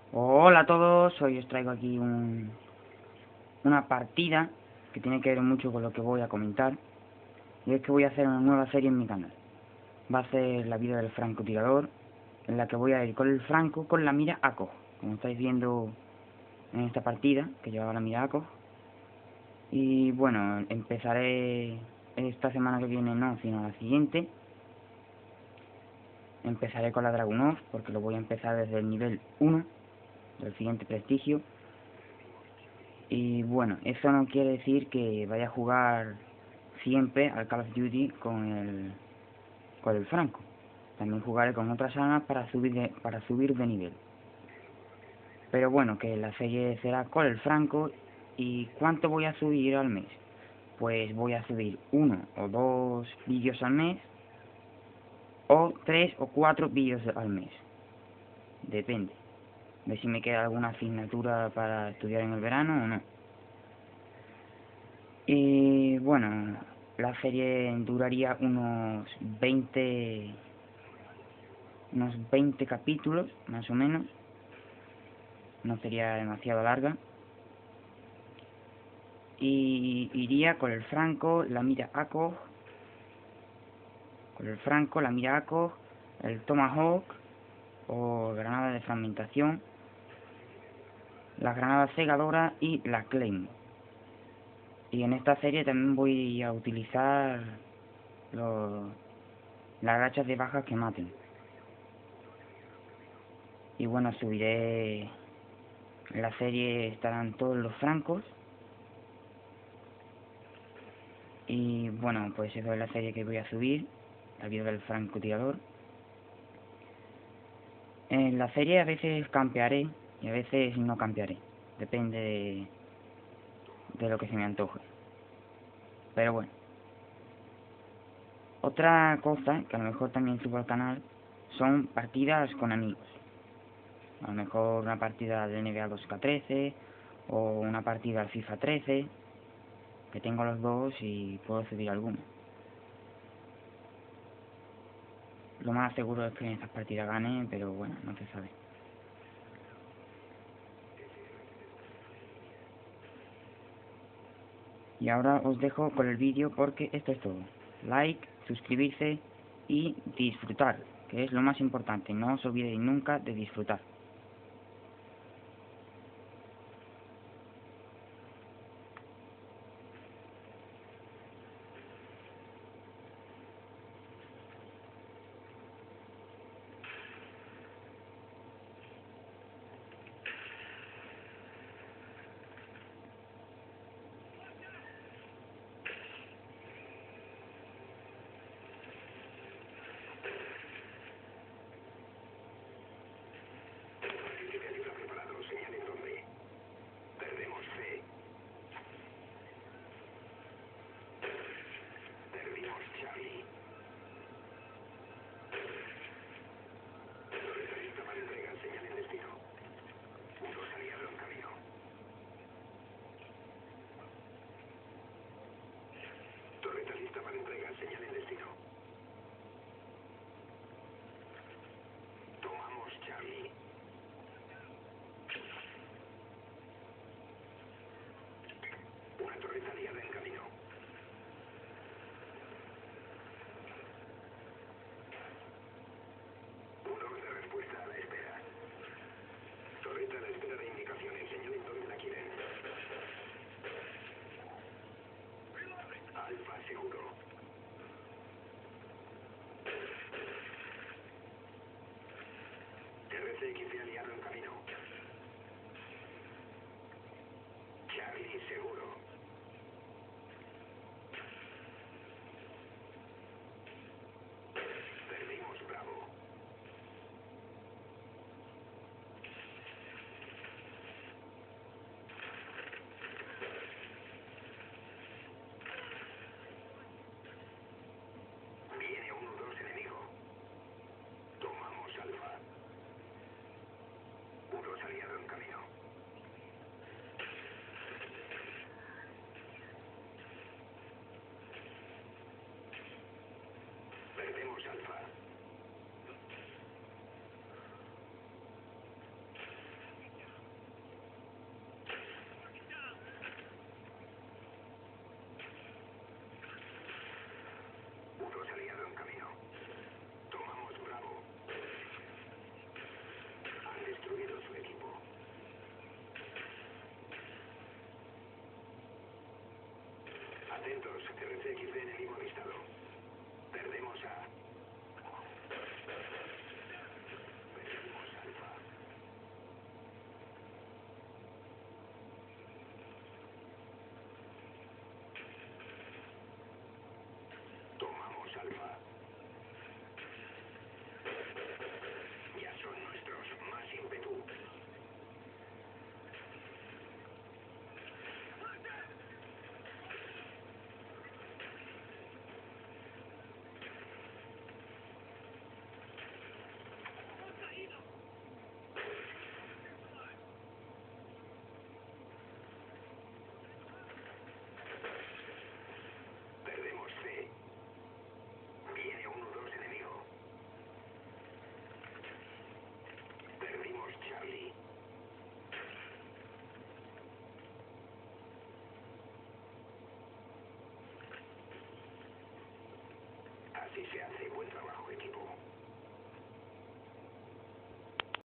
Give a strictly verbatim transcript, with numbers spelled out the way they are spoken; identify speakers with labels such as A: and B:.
A: Hola a todos, hoy os traigo aquí un, una partida que tiene que ver mucho con lo que voy a comentar. Y es que voy a hacer una nueva serie en mi canal. Va a ser la vida del francotirador, en la que voy a ir con el franco con la mira A C O G, como estáis viendo en esta partida, que llevaba la mira A C O G. Y bueno, empezaré esta semana que viene, no, sino la siguiente. Empezaré con la Dragunov, porque lo voy a empezar desde el nivel uno del siguiente prestigio. Y bueno, eso no quiere decir que vaya a jugar siempre al Call of Duty con el, con el franco. También jugaré con otras armas para subir de, para subir de nivel. Pero bueno, que la serie será con el franco. ¿Y cuánto voy a subir al mes? Pues voy a subir uno o dos vídeos al mes, o tres o cuatro vídeos al mes. Depende de si me queda alguna asignatura para estudiar en el verano o no. Y bueno, la serie duraría unos veinte unos veinte capítulos, más o menos. No sería demasiado larga. Y iría con el franco, la mira A C O G, con el franco, la mira A C O G, el Tomahawk o granada de fragmentación, la granada cegadora y la Claymore. Y en esta serie también voy a utilizar los, las rachas de bajas que maten. Y bueno, subiré, en la serie estarán todos los francos. Y bueno, pues eso es la serie que voy a subir, la vida del francotirador. En la serie a veces campearé y a veces no campearé, depende de, de lo que se me antoje. Pero bueno, otra cosa que a lo mejor también subo al canal son partidas con amigos. A lo mejor una partida de N B A dos K trece o una partida al FIFA trece, que tengo los dos y puedo subir alguno. Lo más seguro es que en estas partidas gane, pero bueno, no se sabe. Y ahora os dejo con el vídeo porque esto es todo. Like, suscribirse y disfrutar, que es lo más importante. No os olvidéis nunca de disfrutar.
B: entrado en camino. Tomamos Bravo. Han destruido su equipo. Atentos, R C X D enemigo avistado. Perdemos A. Perdemos Alfa. Tomamos Alfa. Ya son nuestros, más ímpetu. Perdemos C. Viene uno dos enemigo. Perdimos Charlie. Así se hace. Buen trabajo, equipo.